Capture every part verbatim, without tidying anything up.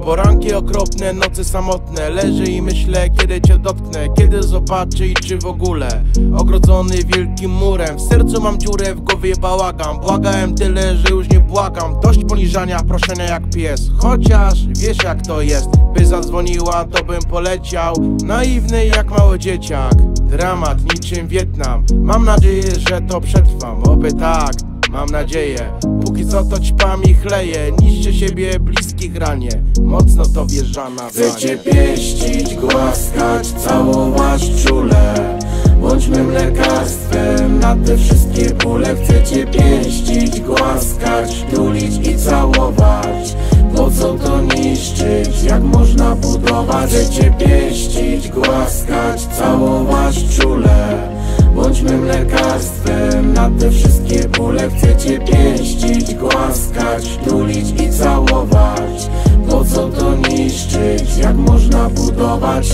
Poranki okropne, noce samotne. Leżę i myślę, kiedy cię dotknę, kiedy zobaczę i czy w ogóle. Ogrodzony wielkim murem, w sercu mam dziurę, w głowie bałagan. Błagałem tyle, że już nie błagam. Dość poniżania, proszenia jak pies. Chociaż wiesz jak to jest, by zadzwoniła, to bym poleciał. Naiwny jak mały dzieciak, dramat niczym Wietnam. Mam nadzieję, że to przetrwam, oby tak, mam nadzieję. Póki co to ćpam i chleję, niszczę siebie, bliskich ranie. Mocno to wjeżdża na Chcę cię pieścić, głaskać, całować czule. Bądź mym lekarstwem na te wszystkie bóle. Chcę cię pieścić, głaskać, tulić i całować. Po co to niszczyć, jak można budować? Chcę cię pieścić, głaskać, całować czule. Bądź mym lekarstwem na te wszystkie bóle. Chcę cię pieścić, głaskać, tulić i całować. Po co to niszczyć, jak można budować?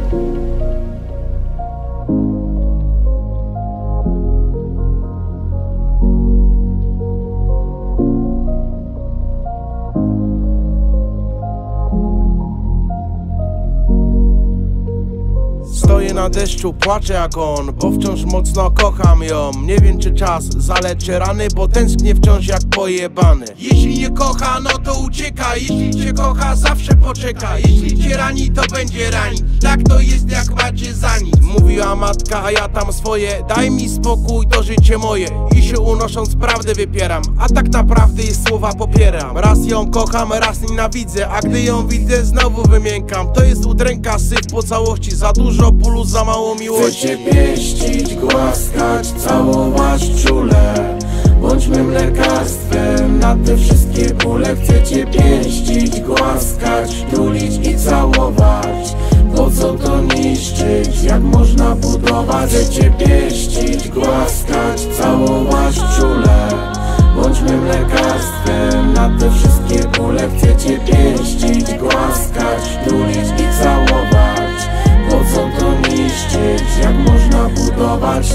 Stoję na deszczu, płaczę jak on, bo wciąż mocno kocham ją. Nie wiem czy czas zaleczy rany, bo tęsknię wciąż jak pojebany. Jeśli nie kocha, no to ucieka. Jeśli cię kocha, zawsze poczeka. Jeśli cię rani, to będzie ranić. Tak to jest jak macie za nic. Mówiła matka, a ja tam swoje. Daj mi spokój, to życie moje. I się unosząc prawdę wypieram, a tak naprawdę jej słowa popieram. Raz ją kocham, raz nienawidzę, a gdy ją widzę, znowu wymiękam. To jest udręka, syf po całości. Za dużo bólu, za mało miłości. Chcę cię pieścić, głaskać, całować czule. Bądź mym lekarstwem na te wszystkie bóle. Chcę cię pieścić, głaskać, tulić i całować. Po co to niszczyć, jak można budować? Chcę cię pieścić, głaskać, całować czule. Bądź mym lekarstwem na te wszystkie bóle. Chcę cię pieścić, głaskać, tulić i całować. Po co to niszczyć, jak można budować?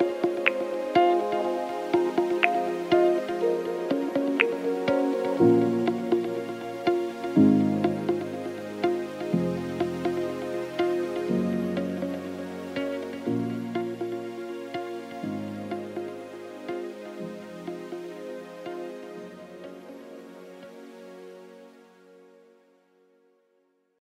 Thank